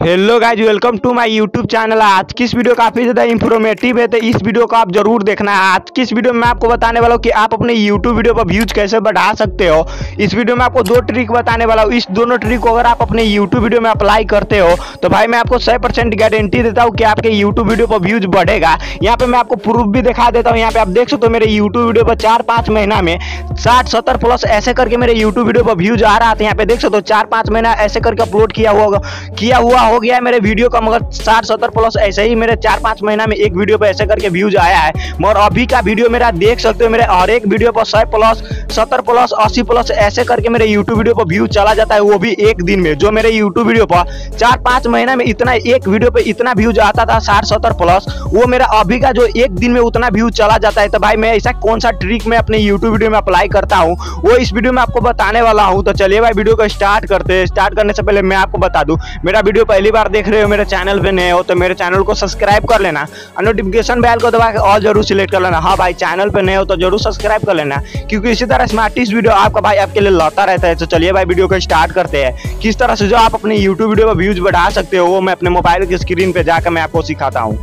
Hello guys, welcome to my YouTube channel. आज की इस वीडियो काफ़ी ज़्यादा इंफॉर्मेटिव है, तो इस वीडियो को आप जरूर देखना है। आज की इस वीडियो में मैं आपको बताने वाला हूँ कि आप अपने यूट्यूब वीडियो पर व्यूज कैसे बढ़ा सकते हो। इस वीडियो में आपको दो ट्रिक बताने वाला हूँ। इस दोनों ट्रिक को अगर आप अपने यूट्यूब वीडियो में अप्लाई करते हो तो भाई मैं आपको 100% गारंटी देता हूँ कि आपके यूट्यूब वीडियो पर व्यूज बढ़ेगा। यहाँ पे मैं आपको प्रूफ भी दिखा देता हूँ। यहाँ पे आप देख सकते हो मेरे यूट्यूब वीडियो पर 4-5 महीना में 60-70 प्लस ऐसे करके मेरे यूट्यूब वीडियो पर व्यूज आ रहा था। यहाँ पे देख सकते हो 4-5 महीना ऐसे करके अपलोड किया हुआ हो गया है मेरे वीडियो का, मगर 60-70 प्लस ऐसे ही मेरे 4-5 महीना में एक वीडियो पे ऐसे करके व्यूज आया है। मगर अभी का वीडियो मेरा देख सकते हो, मेरे हर एक वीडियो पर 100 प्लस 70 प्लस 80 प्लस ऐसे करके मेरे यूट्यूब वीडियो पर व्यूज चला जाता है, वो भी एक दिन में। जो मेरे यूट्यूब वीडियो पर 4-5 महीना में इतना एक वीडियो पे इतना व्यूज आता था 60-70 प्लस, वो मेरा अभी का जो एक दिन में उतना व्यूज चला जाता है। तो भाई मैं ऐसा कौन सा ट्रिक मैं अपने यूट्यूब वीडियो में अप्लाई करता हूँ वो इस वीडियो में आपको बताने वाला हूँ। तो चलिए भाई वीडियो को स्टार्ट करते हैं। स्टार्ट करने से पहले मैं आपको बता दूं, मेरा वीडियो पहली बार देख रहे हो, मेरे चैनल पे नए हो तो मेरे चैनल को सब्सक्राइब कर लेना और नोटिफिकेशन बेल को दबा के ऑल जरूर सिलेक्ट कर लेना। हाँ भाई, चैनल पे नए हो तो जरूर सब्सक्राइब कर लेना, क्योंकि इसी तरह स्मार्टिस्ट वीडियो आपका भाई आपके लिए लाता रहता है। तो चलिए भाई वीडियो को स्टार्ट करते हैं। किस तरह से जो आप अपने यूट्यूब वीडियो पर व्यूज बढ़ा सकते हो वो मैं अपने मोबाइल की स्क्रीन पे जाकर मैं आपको सिखाता हूँ।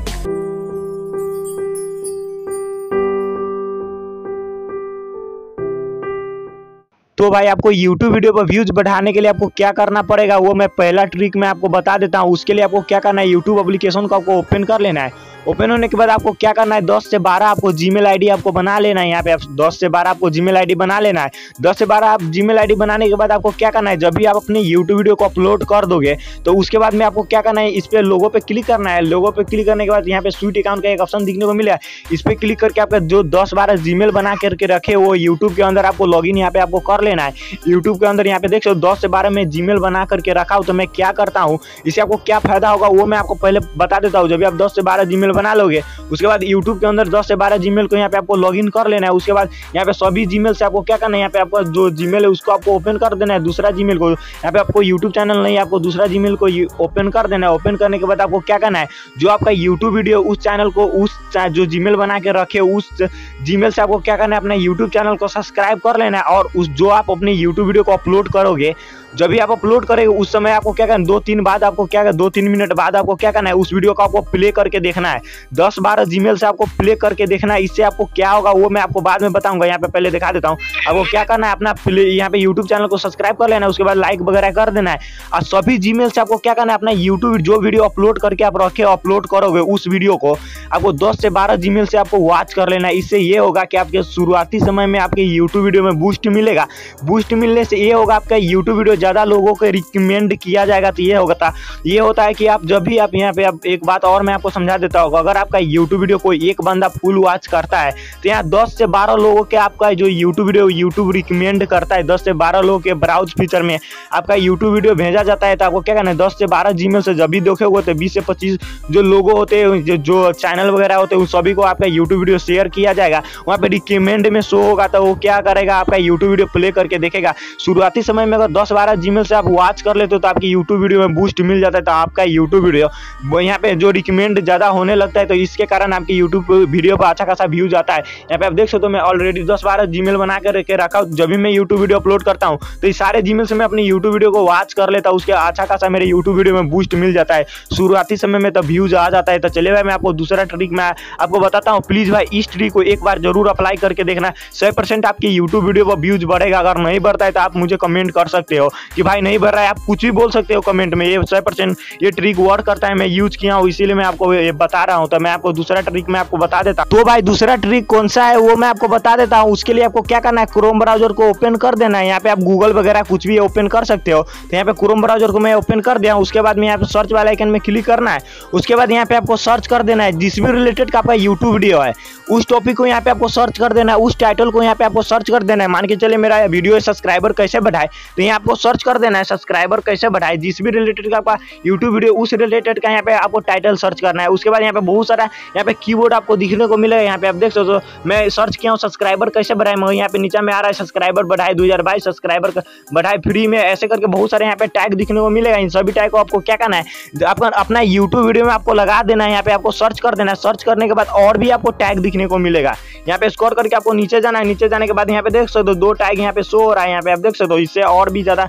तो भाई आपको YouTube वीडियो पर व्यूज बढ़ाने के लिए आपको क्या करना पड़ेगा वो मैं पहला ट्रिक मैं आपको बता देता हूँ। उसके लिए आपको क्या करना है, YouTube एप्लीकेशन को आपको ओपन कर लेना है। ओपन होने के बाद आपको क्या करना है, 10 से 12 आपको जीमेल आईडी आपको बना लेना है। यहाँ पे 10 से 12 आपको जीमेल आईडी बना लेना है। 10 से 12 आप जीमेल आईडी बनाने के बाद आपको क्या करना है, जब भी आप अपने YouTube वीडियो को अपलोड कर दोगे तो उसके बाद में आपको क्या करना है, इस पे लोगो पे क्लिक करना है। लोगो पे क्लिक करने के बाद यहाँ पे स्वीट अकाउंट का एक ऑप्शन दिखने को मिला है। इस पे क्लिक करके आपका जो 10-12 जीमेल बना करके रखे वो यूट्यूब के अंदर आपको लॉगिन यहाँ पे आपको कर लेना है। यूट्यूब के अंदर यहाँ पे देख सकते हो 10 से 12 में जीमेल बना करके रखा हूँ। तो मैं क्या करता हूँ, इससे आपको क्या फायदा होगा वो मैं आपको पहले बता देता हूँ। जब भी आप 10 से 12 जीमेल बना लोगे उसके बाद YouTube के अंदर 10 से 12 जीमेल को यहाँ पे आपको लॉगिन कर लेना है। उसके बाद यहाँ पे सभी जीमेल से आपको क्या करना है, यहाँ पे आपका जो जीमेल है उसको आपको ओपन कर देना है। दूसरा जीमेल को यहाँ पे आपको YouTube चैनल नहीं, आपको दूसरा जीमेल को ओपन कर देना है। ओपन करने के बाद आपको क्या करना है, जो आपका YouTube वीडियो उस चैनल को उस जो जीमेल बना के रखे उस जीमेल से आपको क्या करना है, अपने YouTube चैनल को सब्सक्राइब कर लेना है। और उस जो आप अपने YouTube वीडियो को अपलोड करोगे, जब भी आप अपलोड करेंगे उस समय आपको क्या करना है, 2-3 बाद आपको क्या करना, 2-3 मिनट बाद आपको क्या करना है, उस वीडियो को आपको प्ले करके देखना है। 10-12 जीमेल से आपको प्ले करके देखना है। इससे आपको क्या होगा वो मैं आपको बाद में बताऊंगा। यहाँ पे पहले दिखा देता हूँ। आपको क्या करना है, अपना प्ले यहाँ पे यूट्यूब चैनल को सब्सक्राइब कर लेना है। उसके बाद लाइक वगैरह कर देना है। और सभी जीमेल से आपको क्या करना है, अपना यूट्यूब जो वीडियो अपलोड करके आप रखे अपलोड करोगे उस वीडियो को आपको 10 से 12 जीमेल से आपको वॉच कर लेना है। इससे ये होगा कि आपके शुरुआती समय में आपके यूट्यूब वीडियो में बूस्ट मिलेगा। बूस्ट मिलने से ये होगा आपका यूट्यूब वीडियो ज़्यादा लोगों को रिकमेंड किया जाएगा। तो ये होता है कि आप जब भी आप यहाँ पे आप एक बात और मैं आपको समझा देता हूँ, अगर आपका यूट्यूब वीडियो कोई एक बंदा फुल वॉच करता है तो यहाँ 10 से 12 लोगों के आपका जो यूट्यूब वीडियो यूट्यूब रिकमेंड करता है। 10 से 12 लोगों के ब्राउज फीचर में आपका यूट्यूब वीडियो भेजा जाता है। तो आपको क्या करना है, 10 से 12 जीमेल से जब भी देखोगे तो 20 से 25 जो लोगो होते हैं जो चैनल वगैरह होते हैं उन सभी को आपका यूट्यूब वीडियो शेयर किया जाएगा। वहाँ पे रिकमेंड में शो होगा तो वो क्या करेगा, आपका यूट्यूब वीडियो प्ले करके देखेगा। शुरुआती समय में अगर 10-12 जीमेल से आप वॉच कर लेते हो तो आपकी यूट्यूब वीडियो में बूस्ट मिल जाता है। तो आपका यूट्यूब वीडियो यहाँ पे जो रिकमेंड ज़्यादा होने लगता है, तो इसके कारण आपकी यूट्यूब वीडियो पर अच्छा खासा व्यूज आता है। यहाँ पे आप देख सकते हो मैं ऑलरेडी 10-12 जीमेल बना कर रखा हूँ। जब भी मैं यूट्यूब वीडियो अपलोड करता हूँ तो इस सारे जीमेल से मैं अपनी यूट्यूब वीडियो को वॉच कर लेता हूँ। उसके अच्छा खासा मेरे यूट्यूब वीडियो में बूस्ट मिल जाता है शुरुआती समय में, तो व्यूज आ जाता है। तो चलिए भाई मैं आपको दूसरा ट्रिक मैं आपको बताता हूँ। प्लीज़ भाई इस ट्रिक को एक बार जरूर अप्लाई करके देखना। 100% आपकी यूट्यूब वीडियो पर व्यूज बढ़ेगा। अगर नहीं बढ़ता है तो आप मुझे कमेंट कर सकते हो कि भाई नहीं बढ़ रहा है, आप कुछ भी बोल सकते हो कमेंट में। ये 100% ये ट्रिक वर्क करता है, मैं यूज किया हूँ इसीलिए मैं आपको ये बता रहा हूँ। तो मैं आपको दूसरा ट्रिक मैं आपको बता देता हूँ। तो भाई दूसरा ट्रिक कौन सा है वो मैं आपको बता देता हूँ। उसके लिए आपको क्या करना है, क्रोम ब्राउजर को ओपन कर देना है। यहाँ पे आप गूगल वगैरह कुछ भी ओपन कर सकते हो। तो यहाँ पे क्रोम ब्राउजर को मैं ओपन कर दिया हूँ। उसके बाद में यहाँ पे सर्च वाले आइकन में क्लिक करना है। उसके बाद यहाँ पे आपको सर्च कर देना है जिस भी रिलेटेड का आपका यूट्यूब वीडियो है उस टॉपिक को यहाँ पे आपको सर्च कर देना है। उस टाइटल को यहाँ पे आपको सर्च कर देना है। मान के चलिए मेरा वीडियो सब्सक्राइबर कैसे बढ़ाए, तो यहाँ आपको सर्च कर देना है सब्सक्राइबर कैसे बढ़ाए। जिस भी रिलेटेड का आपका यूट्यूब वीडियो उस रिलेटेड का यहाँ पे आपको टाइटल सर्च करना है। उसके बाद यहाँ पे बहुत सारा यहाँ पे कीवर्ड आपको दिखने को मिलेगा। यहाँ पे आप देख सकते हो मैं सर्च किया हूँ सब्सक्राइबर कैसे बढ़ाए, मगर यहाँ पे नीचे में आ रहा है सब्सक्राइबर बढ़ाए 2022, सब्सक्राइबर बढ़ाए फ्री में, ऐसे करके बहुत सारे यहाँ पे टैग दिखने को मिलेगा। इन सभी टैग को आपको क्या करना है, आपका अपना यूट्यूब वीडियो में आपको लगा देना है। यहाँ पे आपको सर्च कर देना है। सर्च करने के बाद और भी आपको टैग दिखने को मिलेगा। यहाँ पे स्क्रॉल करके आपको नीचे जाना है। नीचे जाने के बाद यहाँ पे देख सकते हो 2 टैग यहाँ पे शो हो रहा है। यहाँ पे आप देख सकते हो इससे और भी ज़्यादा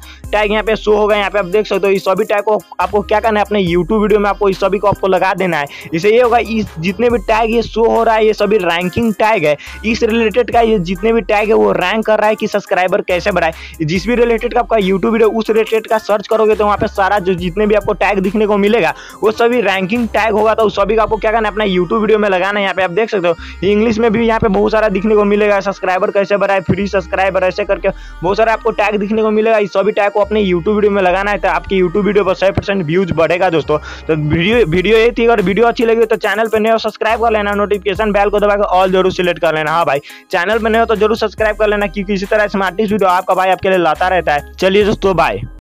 टैग यहाँ पे शो होगा। यहाँ पे आप देख सकते हो इस सभी टैग को आपको क्या करना है, अपने यूट्यूब वीडियो में आपको इस सभी को आपको लगा देना है। इससे ये होगा इस जितने भी टैग ये शो हो रहा है ये सभी रैंकिंग टैग है, इस रिलेटेड का ये जितने भी टैग है वो रैंक कर रहा है कि सब्सक्राइबर कैसे बढ़ाए। जिस भी रिलेटेड का आपका यूट्यूब वीडियो उस रिलेटेड का सर्च करोगे तो वहाँ पे सारा जो जितने भी आपको टैग दिखने को मिलेगा वो सभी रैंकिंग टैग होगा। तो उस सभी का आपको क्या करना है, अपना यूट्यूब वीडियो में लगाना है। यहाँ पे आप देख सकते हो इंग्लिश में भी यहाँ पे बहुत सारा दिखने को मिलेगा, सब्सक्राइबर कैसे बढ़ाए, फ्री सब्सक्राइबर, ऐसे करके बहुत सारा आपको टैग दिखने को मिलेगा। इस सभी टैग को अपने यूट्यूब वीडियो में लगाना है तो आपकी यूट्यूब वीडियो पर 100% व्यूज बढ़ेगा दोस्तों। तो वीडियो ये थी, अगर वीडियो अच्छी लगी तो चैनल पर नए हो सब्सक्राइब कर लेना, नोटिफिकेशन बेल को दबाकर ऑल जरूर सिलेक्ट कर लेना। हाँ भाई, चैनल पर नए हो तो जरूर सब्सक्राइब कर लेना, क्योंकि इसी तरह स्मार्ट टिप्स वीडियो आपका भाई आपके लिए लाता रहता है। चलिए दोस्तों, बाय।